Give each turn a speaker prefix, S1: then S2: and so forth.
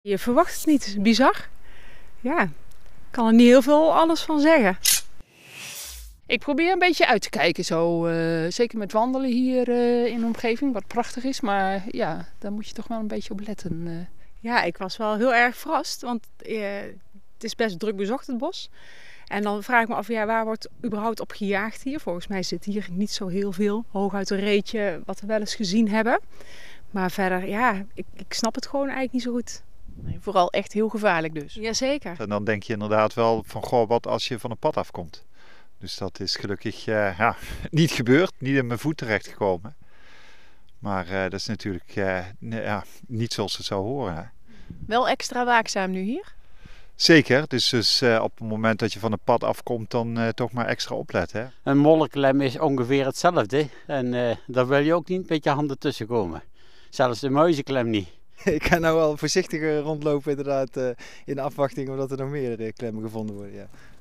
S1: Je verwacht het niet, bizar. Ja, ik kan er niet heel veel alles van zeggen. Ik probeer een beetje uit te kijken zo, zeker met wandelen hier in de omgeving, wat prachtig is. Maar ja, daar moet je toch wel een beetje op letten. Ja, ik was wel heel erg verrast, want het is best druk bezocht het bos. En dan vraag ik me af, ja, waar wordt überhaupt op gejaagd hier? Volgens mij zit hier niet zo heel veel, hooguit een reetje wat we wel eens gezien hebben. Maar verder, ja, ik snap het gewoon eigenlijk niet zo goed.
S2: Nee, vooral echt heel gevaarlijk dus.
S1: Jazeker.
S3: En dan denk je inderdaad wel van, goh, wat als je van een pad afkomt. Dus dat is gelukkig niet gebeurd, niet in mijn voet terechtgekomen. Maar dat is natuurlijk niet zoals het zou horen. Hè.
S2: Wel extra waakzaam nu hier?
S3: Zeker, dus op het moment dat je van een pad afkomt, dan toch maar extra opletten. Hè.
S4: Een mollenklem is ongeveer hetzelfde en daar wil je ook niet met je handen tussen komen. Zelfs de muizenklem niet.
S5: Ik ga nou wel voorzichtiger rondlopen inderdaad in afwachting omdat er nog meer klemmen gevonden worden. Ja.